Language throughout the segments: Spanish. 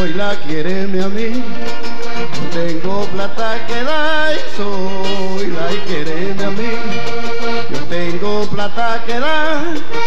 soy la quiéreme a mí. Yo tengo plata que da y soy la quiéreme a mí. Yo tengo plata que da.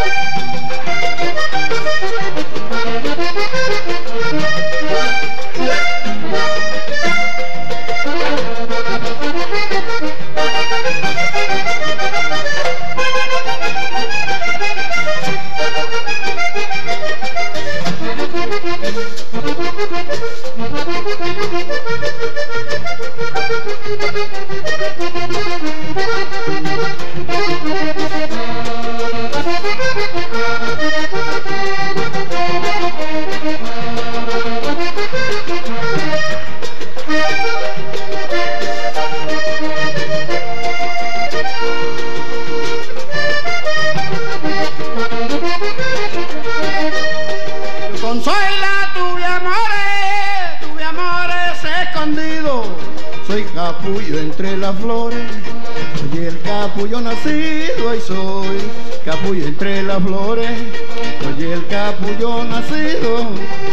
Consuela, tuve amores escondidos. Soy capullo entre las flores, soy el capullo nacido y soy capullo entre las flores, soy el capullo nacido.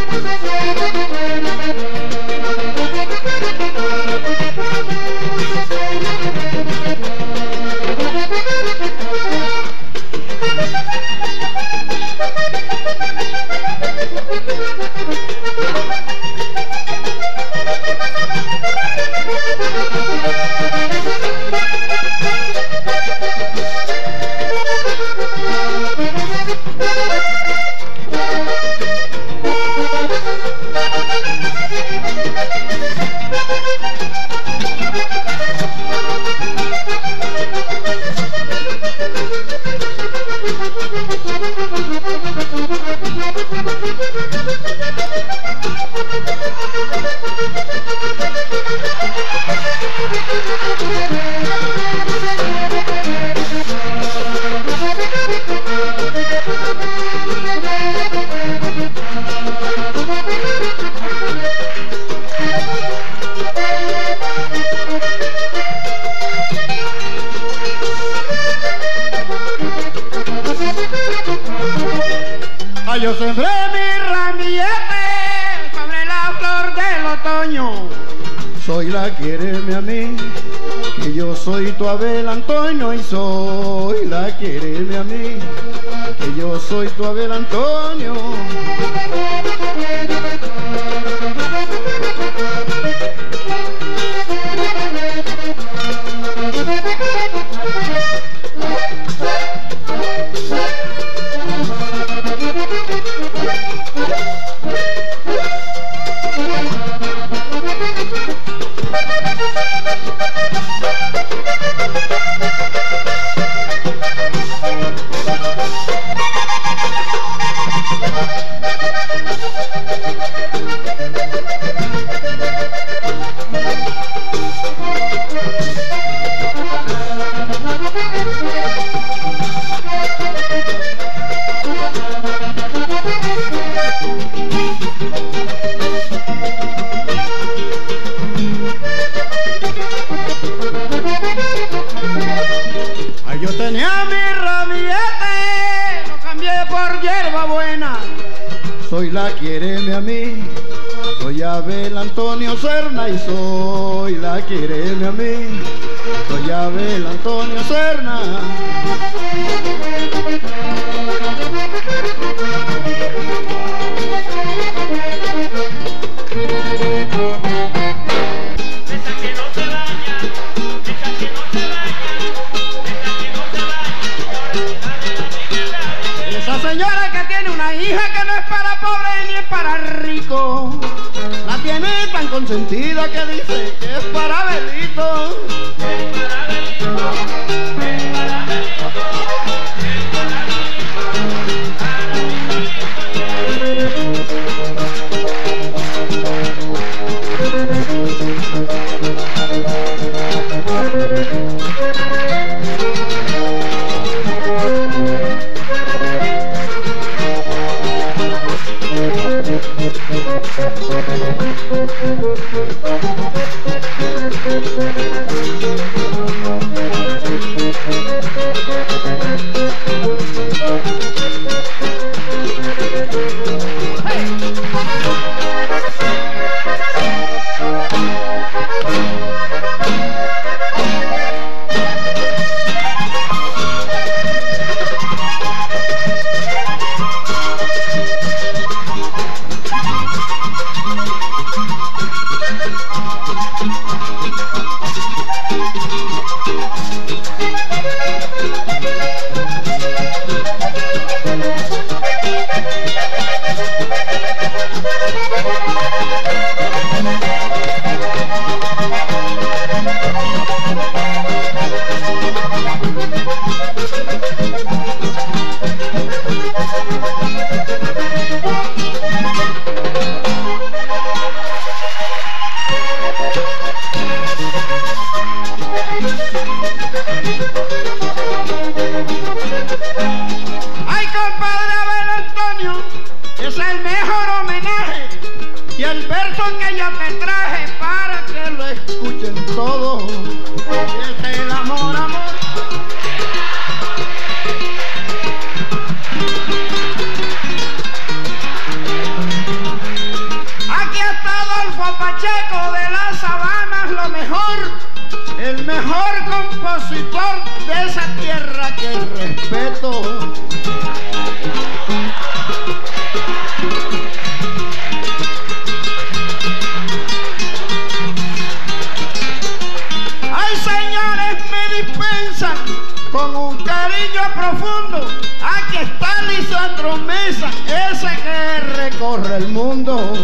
Yo sembré mi ramillete sobre la flor del otoño. Soy la quiéreme a mí, que yo soy tu Abel Antonio. Y soy la quiéreme a mí, que yo soy tu Abel Antonio. Yo tenía mi ramillete, lo cambié por hierba buena. Soy la quiéreme a mí, soy Abel Antonio Serna. Y soy la quiéreme a mí, soy Abel Antonio Serna. Señora que tiene una hija que no es para pobre ni es para rico, la tiene tan consentida que dice que es para Abelito. Es para Abelito, es para Abelito, es para Abelito. otoño es el mejor homenaje y el verso que yo te traje para que lo escuchen todos es el amor, amor. Aquí está Adolfo Pacheco de las Sabanas, lo mejor, el mejor compositor de esa tierra que respeto. Ay, señores, me dispensan con un cariño profundo. Aquí está Lisandro Mesa, ese que recorre el mundo.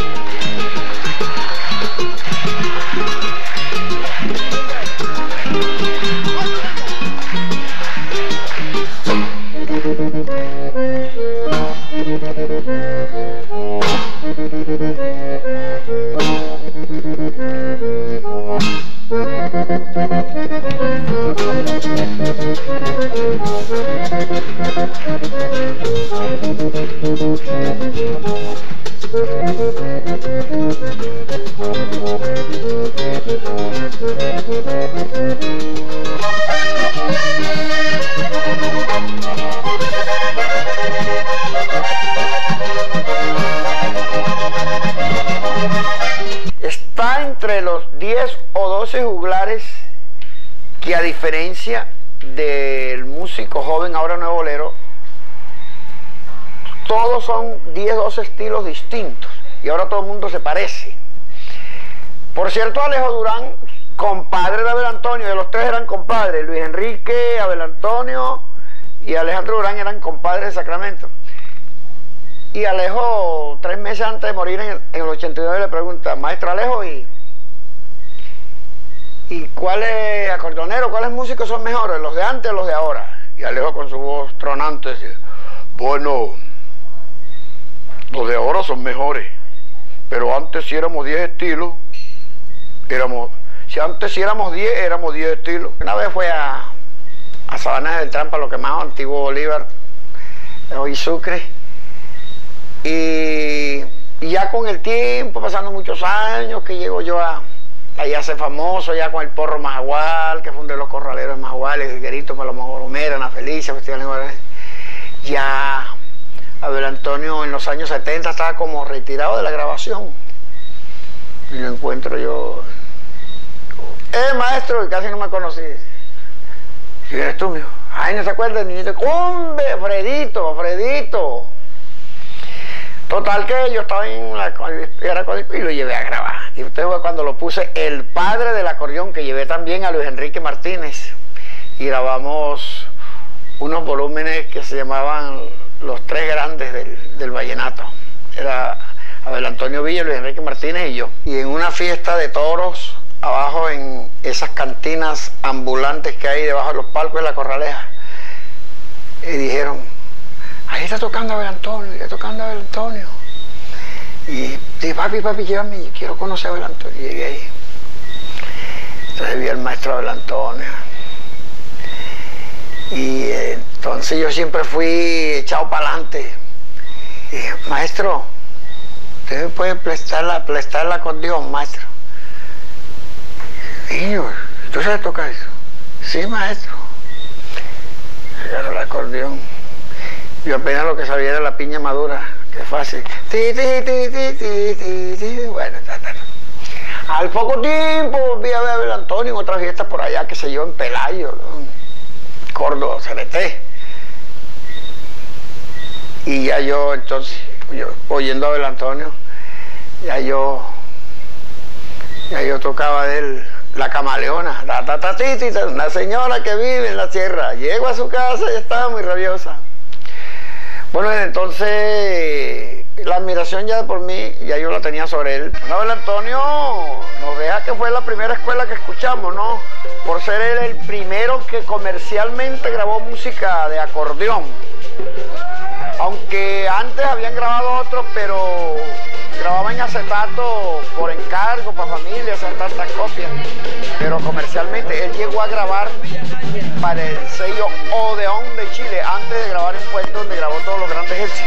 Está entre los 10 o 12 juglares que, a diferencia del músico joven ahora nuevo bolero, todos son 10 o 12 estilos distintos y ahora todo el mundo se parece. Por cierto, Alejo Durán, compadre de Abel Antonio, de los tres eran compadres. Luis Enrique, Abel Antonio y Alejandro Durán eran compadres de Sacramento. Y Alejo, 3 meses antes de morir en el 89, le pregunta: maestro Alejo, ¿y cuáles acordeoneros, cuáles músicos son mejores, los de antes o los de ahora? Y Alejo, con su voz tronante, decía: bueno, los de ahora son mejores, pero antes si éramos 10 estilos, si antes éramos 10, éramos 10 estilos. Una vez fue a Sabanas del Trampa, lo quemado, antiguo Bolívar, hoy Sucre, y ya con el tiempo, pasando muchos años, que llego yo ahí a ser famoso, ya con el Porro Majagual, que fundé los corraleros de Majagual, el Higuerito, Palomoromera, Ana Felicia, Festival de... Ya Abel Antonio en los años 70 estaba como retirado de la grabación. Y lo encuentro yo: maestro, y casi no me conocí. ¿Quién eres tú, mijo? Ay, ¿no se acuerda del niñito? ¡Hombre, Fredito! Total que yo estaba en y lo llevé a grabar. Y usted fue cuando lo puse el padre del acordeón, que llevé también a Luis Enrique Martínez. Y grabamos unos volúmenes que se llamaban Los Tres Grandes del Vallenato. Era Abel Antonio Villa, Luis Enrique Martínez y yo. Y en una fiesta de toros, abajo en esas cantinas ambulantes que hay debajo de los palcos de la Corraleja, y dijeron: ahí está tocando Abel Antonio, está tocando Abel Antonio. Y dije: papi, llévame, yo quiero conocer a Abel Antonio. Y llegué ahí. Entonces vi al maestro Abel Antonio. Y entonces yo siempre fui echado para adelante. Y dije: maestro, ¿usted me puede prestar el acordeón, maestro? Y yo: ¿tú sabes tocar eso? Sí, maestro. Agarró el acordeón. Yo apenas lo que sabía era la piña madura, que es fácil. Bueno, al poco tiempo vi a ver a Abel Antonio en otra fiesta por allá, qué sé yo, en Pelayo, ¿no? Córdoba, Cereté. Y ya yo, entonces, oyendo a Abel Antonio, ya yo tocaba de él La Camaleona, una señora que vive en la sierra. Llego a su casa y estaba muy rabiosa. Bueno, desde entonces la admiración ya por mí, ya yo la tenía sobre él. Abel Antonio nos deja que fue la primera escuela que escuchamos, ¿no? Por ser él el primero que comercialmente grabó música de acordeón. Aunque antes habían grabado otros, pero grababan en acetato por encargo, para familia, hacer tantas copias. Pero comercialmente él llegó a grabar para el sello Odeón de Chile, antes de grabar en Puerto, donde grabó todos los grandes éxitos.